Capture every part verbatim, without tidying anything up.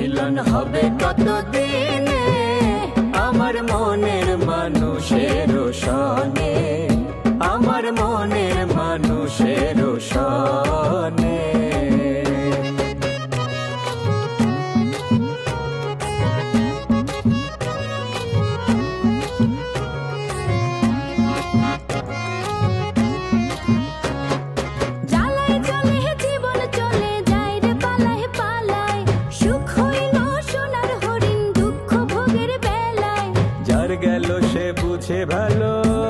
মিলন হবে কতদিনে আমার মনের মানুষের সনে, আমার মনের মানুষের সনে। গেল সে বুঝে ভালো,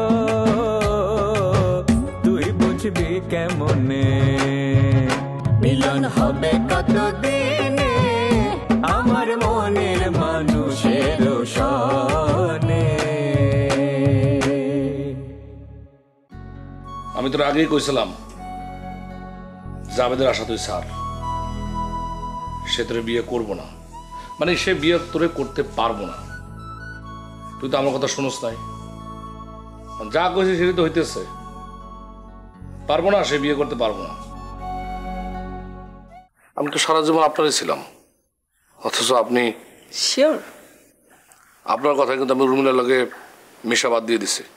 তুই বুঝবি কেমনে। মিলন হবে কতদিনে আমার মনের মানুষের সনে। আমি তোর আগেই কইছিলাম জাবেদের আশা তুই স্যার, সে তোরে বিয়ে করবো না, মানে সে বিয়ে তোরে করতে পারবো না। তুই তো আমার কথা শুনোস নাই, যা কইছি সেটা তো হইতেছে। পারবো না, সে বিয়ে করতে পারবো না। আমি তো সারা জীবন আপনারই ছিলাম, অথচ আপনি শিওর? আপনার কথা কিন্তু আমি উর্মিলার লগে মিশা বাদ দিয়ে দিছি।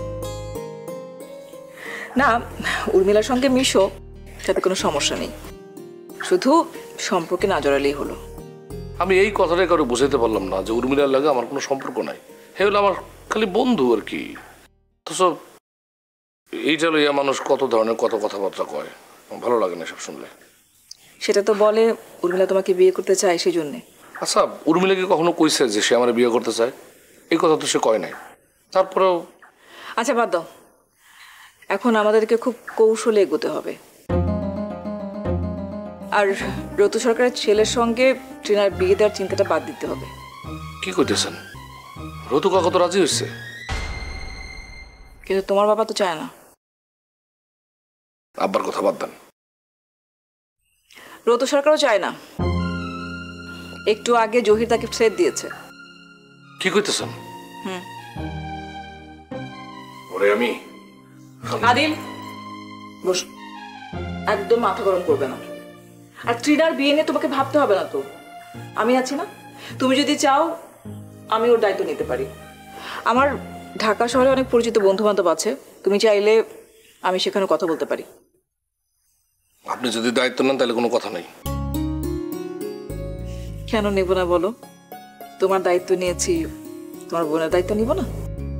না, উর্মিলার সঙ্গে মিশো, তাতে কোনো সমস্যা নেই, শুধু সম্পর্কে না জড়ালেই হলো। আমি এই কথাটাই কারো বুঝাইতে পারলাম না যে উর্মিলার লগে আমার কোনো সম্পর্ক নাই, হে হলো আমার খালি বন্ধু আর কি। অথচ এইটা লইয়া মানুষ কত ধরনের কত কথাবার্তা কয়, ভালো লাগে না সব শুনলে। সেটা তো বলে উর্মিলা তোমাকে বিয়ে করতে চায় সেই জন্যে। আচ্ছা, উর্মিলা কি কখনো কইছে যে সে আমার বিয়ে করতে চায়? এই কথা তো সে কয় নাই। তারপরেও আচ্ছা বাদ দাও, এখন আমাদেরকে খুব কৌশলে এগোতে হবে। আর রতু সরকারের ছেলের সঙ্গে ট্রিনার বিয়ে দেওয়ার চিন্তাটা বাদ দিতে হবে। কি কইতেছেন? রতু কাকা তো রাজি হয়েছে, কিন্তু তোমার বাবা তো চায় না। আব্বার কথা বাদ দেন। রতু সরকারও চায় না। একটু আগে জহির তাকে থ্রেট দিয়েছে। কি কইতেছেন? হুম। ওরে আমি আদিল বস, একদম মাথা গরম করবে না। আর ট্রিনার বিয়ে নিয়ে তোমাকে ভাবতে হবে না তো, আমি আছি না। তুমি যদি চাও আমি ওর দায়িত্ব নিতে পারি। আমার ঢাকা শহরে অনেক পরিচিত বন্ধু বান্ধব আছে, তুমি চাইলে আমি সেখানে কথা বলতে পারি। আপনি যদি দায়িত্ব নেন তাহলে কোনো কথা নেই। কেন নেব না বলো? তোমার দায়িত্ব নিয়েছি, তোমার বোনের দায়িত্ব নিব না?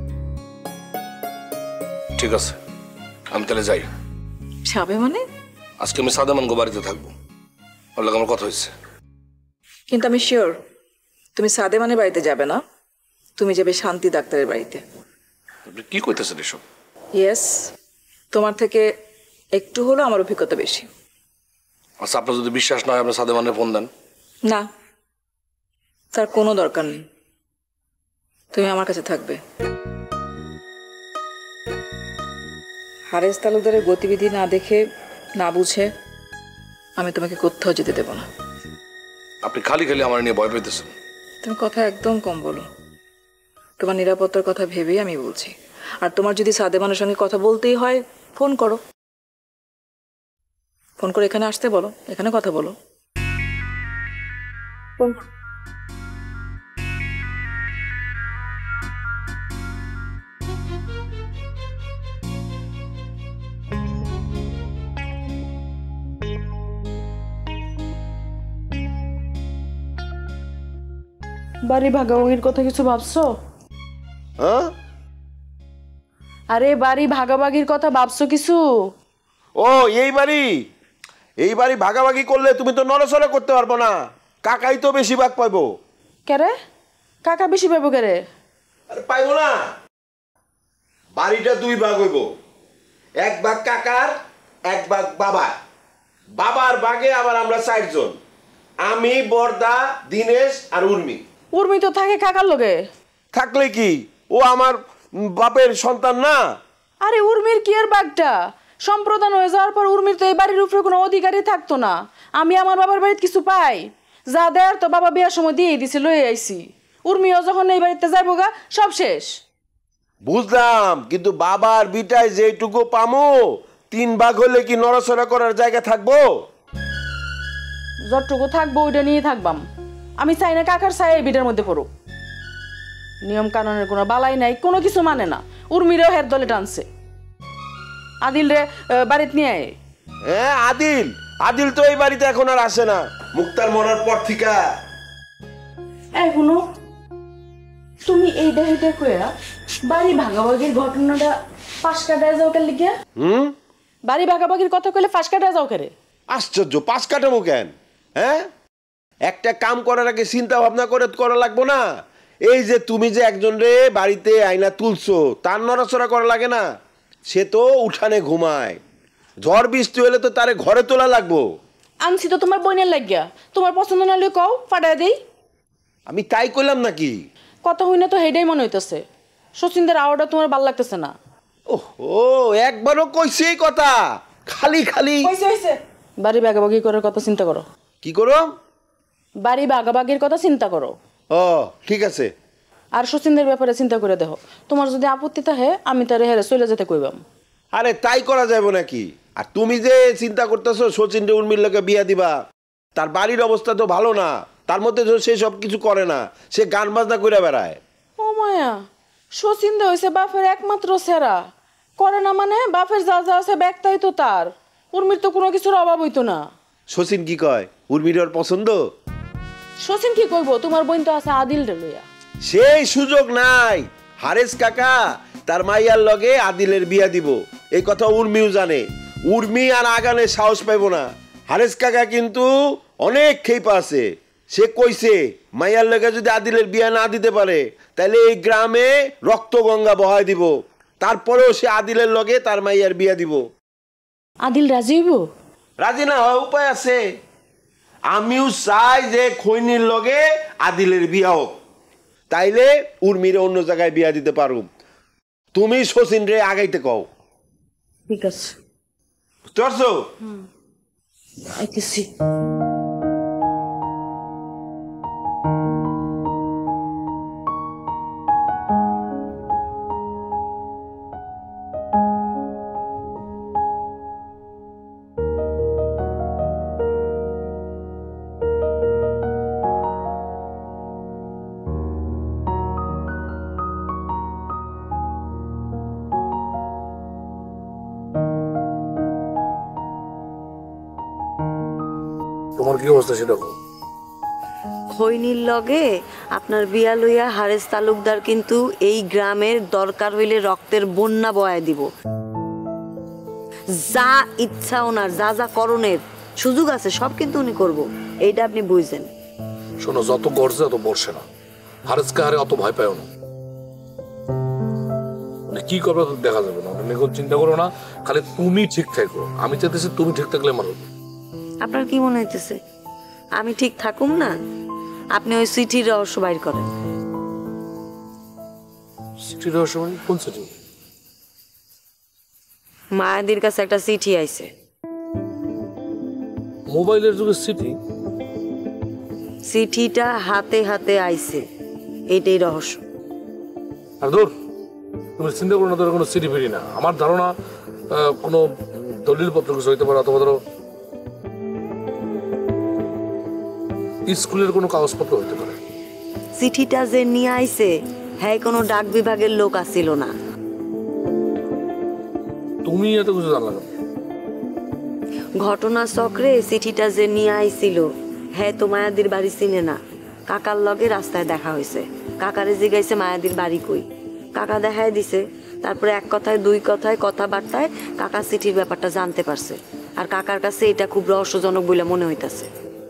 ঠিক আছে, আমি তাহলে যাই। যাবে মানে? আজকে আমি সাদেমান গো বাড়িতে থাকবো, ওর লাগে আমার কথা হয়েছে। কিন্তু আমি শিওর তুমি সাদেমানের বাড়িতে যাবে না, তুমি যাবে শান্তি ডাক্তারের বাড়িতে। আপনি কি কইতেছেন এসব? ইয়েস, তোমার থেকে একটু হলো আমার অভিজ্ঞতা বেশি। আচ্ছা, আপনার যদি বিশ্বাস না হয় আপনি সাদেমানের ফোন দেন। না, তার কোনো দরকার নেই, তুমি আমার কাছে থাকবে। হারেস তালুকদারের গতিবিধি না দেখে না বুঝে আমি তোমাকে কোথাও যেতে দেব না। আপনি খালি খালি আমার নিয়ে ভয় পেতেছেন। তুমি কথা একদম কম বলো, তোমার নিরাপত্তার কথা ভেবেই আমি বলছি। আর তোমার যদি সাদেমানের সঙ্গে কথা বলতেই হয় ফোন করো, ফোন করে এখানে আসতে বলো, এখানে কথা বলো। বাড়ি ভাগাভাগির কথা কিছু ভাবছো? হ্যাঁ, আরে বাড়ি ভাগাভাগির কথা ভাবছো কিছু? ও এই বাড়ি, এই বাড়ি ভাগাভাগি করলে তুমি তো নড়াচড়া করতে পারবো না, কাকাই তো বেশি ভাগ পাইবো। কেরে কাকা বেশি পাইবো কেরে? আরে পাইবো না, বাড়িটা দুই ভাগ হইব, এক ভাগ কাকার এক ভাগ বাবার। বাবার ভাগে আবার আমরা চারজন, আমি, বর্দা, দিনেশ আর উর্মি। উর্মি তো থাকে কাকার লগে। থাকলে কি ও আমার বাপের সন্তান না? আরে উর্মির কি এর বাগটা? সম্প্রদান হয়ে যাওয়ার পর উর্মির তো এই বাড়ির উপরে কোনো অধিকারই থাকতো না। আমি আমার বাবার বাড়িতে কিছু পাই? যা দেয়ার তো বাবা বিয়ার সময় দিয়ে দিছে, লয়ে আইছি। উর্মিও যখন এই বাড়িতে যাইবো গা সব শেষ। বুঝলাম, কিন্তু বাবার বিটায় যেটুকু পামো তিন ভাগ হলে কি নড়াচড়া করার জায়গা থাকবো? যতটুকু থাকবো ওইটা নিয়ে থাকবাম। আমি চাই না কাকার ছায় এই বিটার মধ্যে পড়ুক। নিয়ম কানুনের কোনো বালাই নাই, কোনো কিছু মানে না। উর্মিরেও হের দলে টানছে। আদিল রে বাড়িতে নিয়ে আয়। হ্যাঁ আদিল আদিল তো এই বাড়িতে এখন আর আসে না, মুক্তার মরার পর থেকে। এখনো তুমি এই দেহিতে কইরা বাড়ি ভাগাভাগির ঘটনাটা পাশ কাটায় যাও কেন লিখিয়া? হুম বাড়ি ভাগাভাগির কথা কইলে ফাঁস কাটায় যাও কেরে? আশ্চর্য, পাঁচ কাটাবো কেন? হ্যাঁ, একটা কাম করার আগে চিন্তা ভাবনা করে করা লাগবো না? এই যে তুমি যে একজন রে বাড়িতে আইনা তুলছো, তার নড়াচড়া করা লাগে না? সে তো উঠানে ঘুমায়, ঝড় বৃষ্টি হলে তো তারে ঘরে তোলা লাগবো। আনছি তো তোমার বোনের লাগিয়া, তোমার পছন্দ না হলে কও, ফাটায় দেই। আমি তাই কইলাম নাকি? কথা হই না তো হেডাই মনে হইতেছে। শচীনদের আওয়াটা তোমার ভাল লাগতেছে না? ও একবারও কইছি এই কথা, খালি খালি। বাড়ি ভাগাভাগি করার কথা চিন্তা করো। কি করো? বাড়ি ভাগাভাগির কথা চিন্তা করো। ও ঠিক আছে। আর শচীনদের ব্যাপারে চিন্তা করে দেখো, তোমার যদি আপত্তি থাকে আমি তারে হেরে চলে যেতে কইবাম। আরে তাই করা যাবে নাকি? আর তুমি যে চিন্তা করতেছো সচিন রে উর্মির লোকে বিয়া দিবা, তার বাড়ির অবস্থা তো ভালো না। তার মধ্যে সে সব কিছু করে না, সে গান বাজনা করে বেড়ায়। ও মায়া, শচীন দে হইছে বাপের একমাত্র সেরা। করে না মানে বাপের যা যা আছে ব্যাগটাই তো তার। উর্মির তো কোনো কিছুর অভাব হইতো না। সচিন কি কয়? উর্মির ওর পছন্দ? শচীন কি কইব? তোমার বোন তো আছে আদিল রে লইয়া। সেই সুযোগ নাই। হারেস কাকা তার মাইয়ার লগে আদিলের বিয়া দিব, এই কথা উর্মিও জানে। উর্মি আর আগানে সাহস পাইব না। হারেস কাকা কিন্তু অনেক খেপা আছে। সে কইছে মাইয়ার লগে যদি আদিলের বিয়া না দিতে পারে তাহলে এই গ্রামে রক্তগঙ্গা বহায় দিব। তারপরেও সে আদিলের লগে তার মাইয়ার বিয়া দিব। আদিল রাজি হইব? রাজি না হয় উপায় আছে। আমিও চাই যে খৈনির লগে আদিলের বিয়া হোক, তাইলে উর্মিরে অন্য জায়গায় বিয়া দিতে পারুম। তুমি শচীন রে আগাইতে কও। ঠিক আছে, চলছো? আইতেছি। তোমার কি অবস্থা সেটা বলো। খৈনির লগে আপনার বিয়া লইয়া হারেস তালুকদার কিন্তু এই গ্রামের দরকার হইলে রক্তের বন্যা বয়ায় দিব। যা ইচ্ছা ওনার, যা যা করণের সুযোগ আছে সব কিন্তু উনি করব, এইটা আপনি বুঝছেন। শোনো, যত গর্জে অত বর্ষে না। হারেসকে হারে অত ভয় পাও না। মানে কি করবে দেখা যাবে না, ওটা নিয়ে চিন্তা করো না। খালি তুমি ঠিক থাকো। আমি চাইতেছি তুমি ঠিক থাকলে আমার হবে। আপনার কি মনে হইতেছে আমি ঠিক থাকুম না? আপনি ওই চিঠির রহস্য বাইর করেন। চিঠির রহস্য মানে কোন চিঠি? মায়াদির কাছে একটা চিঠি আইছে। মোবাইলের যুগে চিঠি? চিঠিটা হাতে হাতে আইছে, এইটাই রহস্য। আর দূর, তুমি চিন্তা করো না, তোর কোনো চিঠি ফিরি না। আমার ধারণা কোনো দলিল পত্র কিছু হইতে পারে, অথবা ধরো স্কুলের কোনো কাগজপত্র হইতে পারে। চিঠিটা যে নিয়ে আইছে হ্যাঁ কোনো ডাক বিভাগের লোক আসিল না। তুমি এত কিছু জানলা না? ঘটনা চক্রে চিঠিটা যে নিয়ে আইছিল হ্যাঁ তো মায়াদির বাড়ি চিনে না। কাকার লগে রাস্তায় দেখা হয়েছে, কাকারে জিগাইছে মায়াদির বাড়ি কই। কাকা দেখায় দিছে। তারপরে এক কথায় দুই কথায় কথাবার্তায় কাকা চিঠির ব্যাপারটা জানতে পারছে। আর কাকার কাছে এটা খুব রহস্যজনক বলে মনে হইতাছে।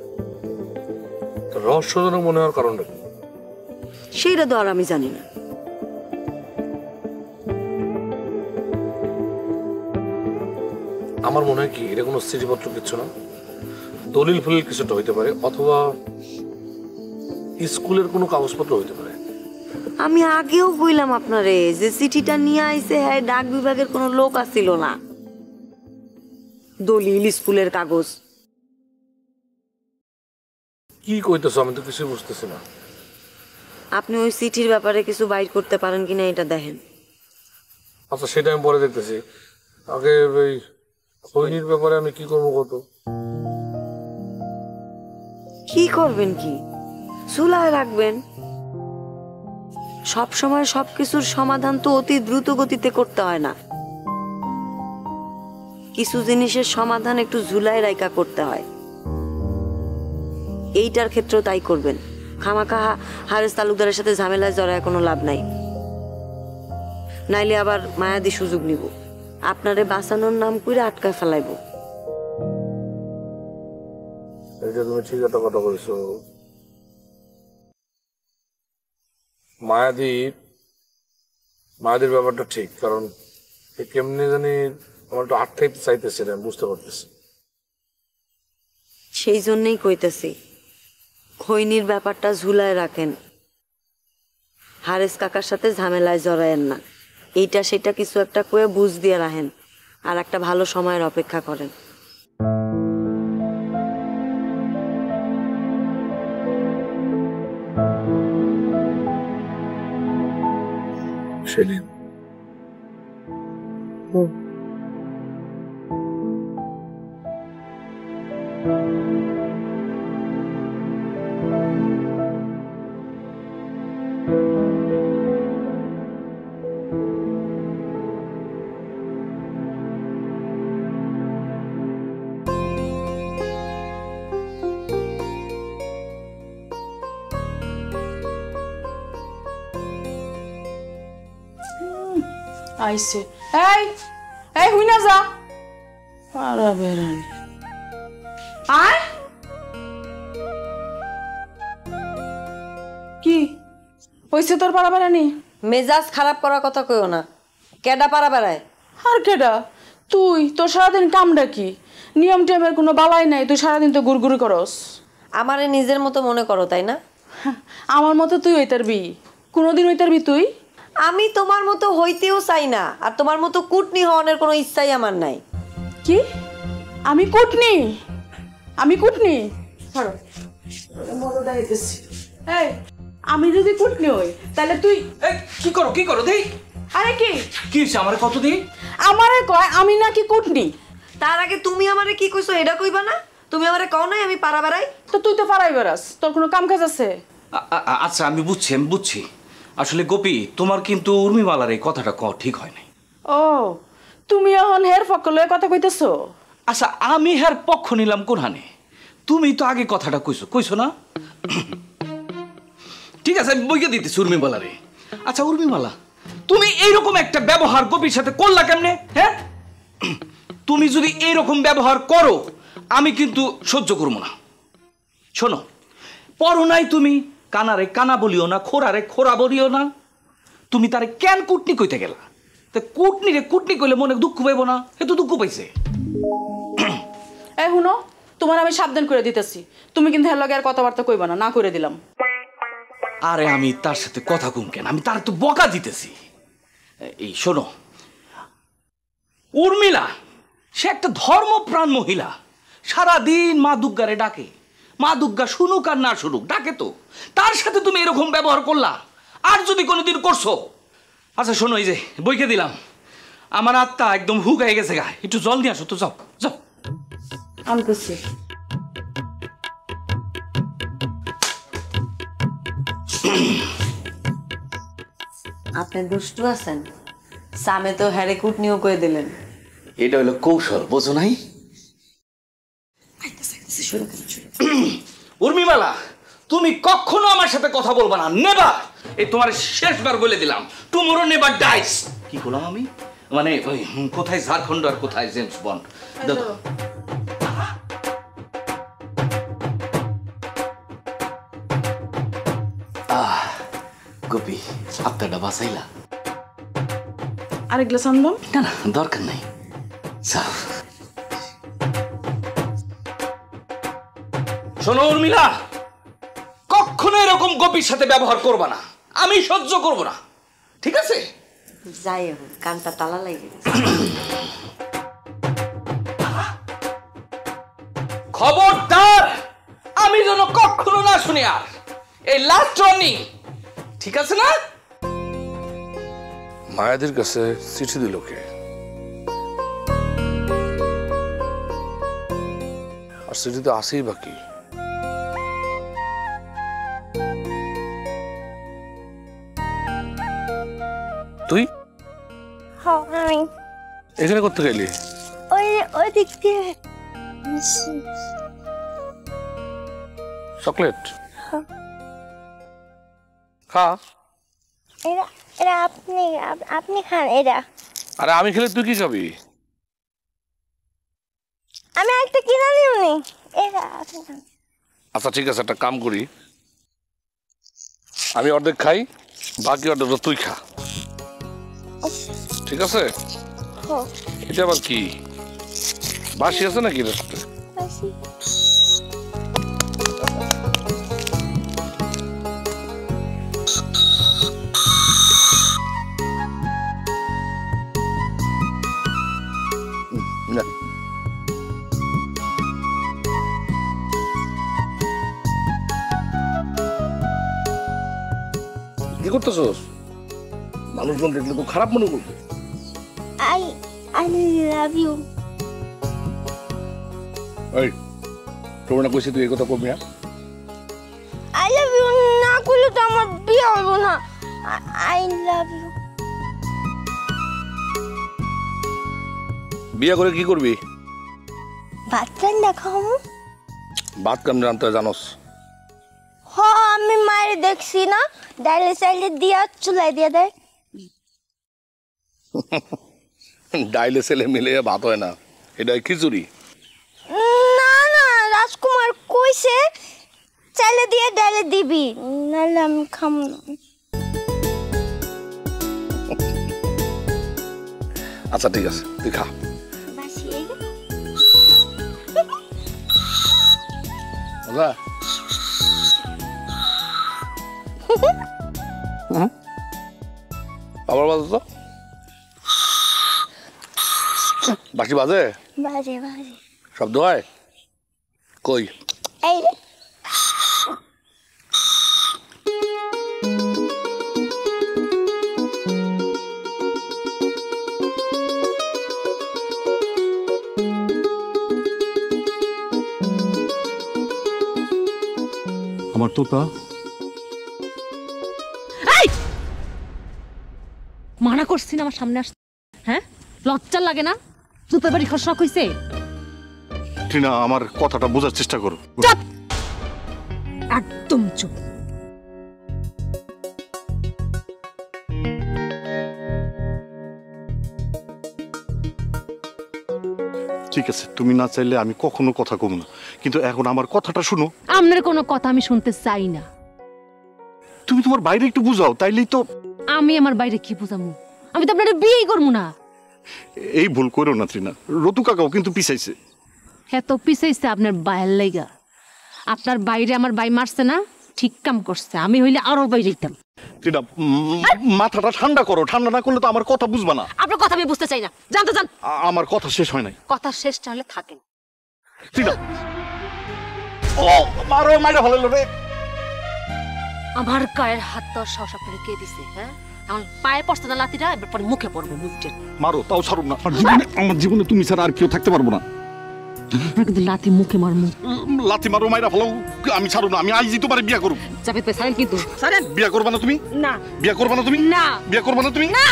রহস্যজনক মনে হওয়ার কারণটা কি? সেইটা তো আর আমি জানি না। আমার মনে হয় কি এটা কোনো চিঠিপত্র কিছু না, দলিল ফলিল কিছুটা হইতে পারে, অথবা স্কুলের কোনো কাগজপত্র হইতে পারে। আমি আগেও কইলাম আপনারে যে চিঠিটা নিয়ে আইছে হ্যাঁ ডাক বিভাগের কোনো লোক আসিল না। দলিল, স্কুলের কাগজ। কি কইতেছো? আমি তো কিছু বুঝতেছি না। আপনি ওই চিঠির ব্যাপারে কিছু বাইর করতে পারেন কিনা এটা দেখেন। আচ্ছা, সেটা আমি পরে দেখতেছি। আগে ওই খৈনির ব্যাপারে আমি কি করবো কত? কি করবেন কি? চুলায় রাখবেন। সব সময় সবকিছুর সমাধান তো অতি দ্রুত গতিতে করতে হয় না, কিছু জিনিসের সমাধান একটু ঝুলায় রাইকা করতে হয়। এইটার ক্ষেত্রেও তাই করবেন। খামাখা হারেস তালুকদারের সাথে ঝামেলায় জড়ায় কোনো লাভ নাই, নাইলে আবার মায়াদি সুযোগ নিব, আপনারে বাঁচানোর নাম করে আটকায় ফেলাইব। এটা তুমি ঠিক একটা কথা বলছো। মায়াদির মায়াদির ব্যাপারটা ঠিক, কারণ কেমনি জানি আমার একটু আটকাইতে চাইতেছে, আমি বুঝতে পারতেছি। সেই জন্যই কইতেছি খৈনির ব্যাপারটা ঝুলায় রাখেন, হারেস কাকার সাথে ঝামেলায় জড়ায়েন না। এইটা সেটা কিছু একটা কয়ে বুঝ দিয়ে রাখেন, আর একটা ভালো সময়ের অপেক্ষা করেন। সেদিন আইছে। এই এই হুই না যা পারা বেরানি আয়। কি হইছে তোর পারা বেরানি? মেজাজ খারাপ করার কথা কইও না। কেডা পারা বেড়ায়? আর কেডা? তুই তোর সারাদিন কামটা কি? নিয়ম টিয়মের কোনো বালাই নাই, তুই সারাদিন তো গুড়গুড়ি করস। আমারে নিজের মতো মনে করো, তাই না? আমার মতো তুই হইতারবি? কোনোদিন হইতারবি তুই? আমি তোমার মতো হইতেও চাই না, আর তোমার মতো কুটনি হওয়ার কোনো ইচ্ছাই আমার নাই। কি? আমি কুটনি? আমি কুটনি? ছাড়ো, মজা দেখাইতেছি। এই আমি যদি কুটনি হই তাহলে তুই এই কি করো কি করো দেই? আরে কি কি হইছে আমারে কত দি? আমারে কয় আমি নাকি কুটনি? তার আগে তুমি আমারে কি কইছো এটা কইবা না? তুমি আমারে কও নাই আমি পারা বেড়াই? তো তুই তো পারাই বেড়াস, তোর কোনো কাম কাজ আছে? আ- আ- আচ্ছা আমি বুঝছি আমি বুঝছি আসলে গোপী তোমার কিন্তু উর্মিমালার এই কথাটা ক ঠিক হয় নাই। ও তুমি এখন হের পক্ষ লয়ে কথা কইতেছো? আচ্ছা আমি হ্যার পক্ষ নিলাম কোনহানে? তুমি তো আগে কথাটা কইছো কইছো না? ঠিক আছে আমি বইকে দিতেছি উর্মিমালারে। আচ্ছা উর্মিমালা, তুমি এইরকম একটা ব্যবহার গোপীর সাথে করলা কেমনে? হ্যাঁ, তুমি যদি এইরকম ব্যবহার করো আমি কিন্তু সহ্য করবো না। শোনো, পড়ো নাই তুমি, কানারে কানা বলিও না, খোরারে খোরা বলিও না। তুমি তারে কেন কুটনি কইতে গেলা? তা কুটনি রে কুটনি কইলে মনে দুঃখ পাইব না? এ তো দুঃখ পাইছে। এই শুনো, তোমার আমি সাবধান করে দিতেছি, তুমি কিন্তু হের লগে আর কথাবার্তা কইবা না, না করে দিলাম। আরে আমি তার সাথে কথা কম কেন, আমি তার তো বকা দিতেছি। এই শোনো, উর্মিলা সে একটা ধর্মপ্রাণ মহিলা, সারাদিন মা দুর্গারে ডাকে, মা দুর্গা শুনুক আর না শুনুক ডাকে তো, তার সাথে তুমি এরকম ব্যবহার করলা। আর যদি কোনোদিন করছো, আচ্ছা শোনো, এই যে বইকে দিলাম, আমার আত্মা একদম হুক হয়ে গেছে গা, একটু জল নিয়ে আসো তো, যাও যাও। আনতেছি। আপনি দুষ্টু আছেন, সামে তো হ্যারে কুটনিও কয়ে দিলেন। এটা হলো কৌশল, বোঝো নাই? উর্মিমালা, তুমি কখনো আমার সাথে কথা বলবা না, নেভার। এই তোমার শেষবার বলে দিলাম, টুমরো নেভার ডাইস। কি করলাম আমি? মানে ওই কোথায় ঝাড়খণ্ড আর কোথায় জেমস বন্ড। দাদা আহ গোপী, আত্মাটা বাঁচাইলা। আরেক গ্লাস আনলাম। না না দরকার নাই, যাও। শোনো উর্মিলা, কখনো এরকম গোপীর সাথে ব্যবহার করবা না, আমি সহ্য করব না, ঠিক আছে? যাই হোক, কানটা তালা লাগে। খবরদার, আমি যেন কখনো না শুনি আর, এই লাস্ট ওয়ার্নিং, ঠিক আছে না? মায়াদের কাছে চিঠি দিল কে? আর চিঠি তো আসেই বাকি। তুই হ্যাঁ আমি এখানে করতে গেলি? ওই ওই দিক দিয়ে চকলেট খা। এরা এরা আপনি আপ- আপনি খান এরা। আরে আমি খেলে তুই কি খাবি? আমি একটা কিনে নিউনি এরা আপনি খান। আচ্ছা ঠিক আছে, একটা কাম করি, আমি অর্ধেক খাই, বাকি অর্ধেক তুই খা, ঠিক আছে? হো এটা আবার কি বাসি আছে নাকি রেস্টে? বাসি না কি করতেছস? মানুষজন দেখলে তো খারাপ মনে করবে। I I love you. এই তোর না কইছিস তুই এই কথা করবি না? আই লাভ ইউ না করলে তো আমার বিয়ে হবে না। I love you. বিয়ে করে কি করবি? ভাত রান্না খাবো। ভাত কেমন রান্তে জানোস? হ আমি মায়ের দেখছি না ডাইলে চাইলে দিয়া চুলাই দিয়ে দেয়। ডাইলে ছেলে মিলে ভাত হয় না, এটা খিচুড়ি। না না রাজকুমার কইছে চাইলে দিয়ে ডাইলে দিবি, নাহলে আমি খাম না। আচ্ছা ঠিক আছে, তুই খা। বাসি এই যে। মজা? আবার বাজে তো বাকি বাজে বাজে বাজে শব্দ হয় কই? এই রে। আমার তোতা মানা করছি না আমার সামনে আসতে, হ্যাঁ লজ্জা লাগে না? জুতো বাড়ি খাওয়ার শখ হয়েছে? টিনা আমার কথাটা বোঝার চেষ্টা করো। চুপ, একদম চুপ। ঠিক আছে, তুমি না চাইলে আমি কখনো কথা কম না, কিন্তু এখন আমার কথাটা শুনো। আপনার কোনো কথা আমি শুনতে চাই না। তুমি তোমার বাইরে একটু বুঝাও, তাইলেই তো। আমি আমার বাইরে কি বুঝামু? আমি তো আপনার বিয়েই করবো না। এই ভুল করো না ত্রিনা, রতু কাকাও কিন্তু পিছাইছে। হ্যাঁ তো পিছাইছে আপনার বাইরের লাইগা। আপনার বাইরে আমার বাই মারছে না, ঠিক কাম করছে। আমি হইলে আরো বাইরে যেতাম। ত্রিনা মাথাটা ঠান্ডা করো, ঠান্ডা না করলে তো আমার কথা বুঝবা না। আপনার কথা আমি বুঝতে চাই না, জানতে চান? আমার কথা শেষ হয় নাই। কথা শেষ হলে থাকেন। ত্রিনা ও মারো, মাইরা ফেললো রে। আমার গায়ের হাত দেওয়ার সাহস আপনাকে কে দিছে? হ্যাঁ আমার পায়ে পড়ছে না লাতিটা, এবার পরে মুখে পড়বো। বুঝছেন? মারো, তাও ছাড়ো না। আমার জীবনে আমার জীবনে তুমি ছাড়া আর কেউ থাকতে পারবো না। আপনার কিন্তু লাতি মুখে মারমু। লাথি মারো, মাইরা ফেলো, আমি ছাড়ো না। আমি আজই তোমার বিয়া করব। জাভেদ ভাই ছাড়েন কিন্তু, ছাড়েন। বিয়া করবা না তুমি? না। বিয়া করবা না তুমি? না। বিয়া করবা না তুমি? না।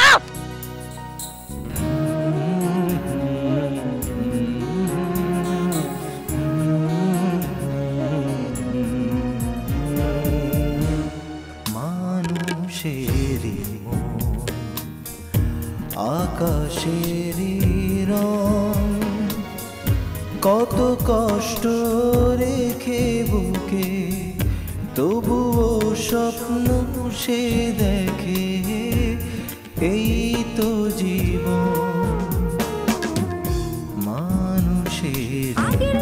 মানুষেরই মন আকাশেরই রং, কত কষ্ট রেখে বুকে তবুও স্বপ্ন সে দেখে, এই তো জীবন মানুষের।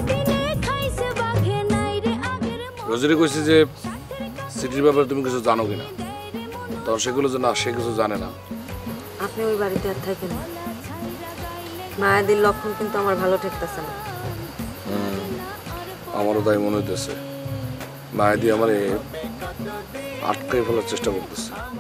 রোজেরি কইছে যে সিটির ব্যাপারে তুমি কিছু জানো কিনা, তো সেগুলো যে না সে কিছু জানে না। আপনি ওই বাড়িতে আর থাকেন না, মায়াদির লক্ষণ কিন্তু আমার ভালো ঠেকতেছে না। আমারও তাই মনে হইতেছে, মায়াদি আমার আটকাই ফেলার চেষ্টা করতেছে।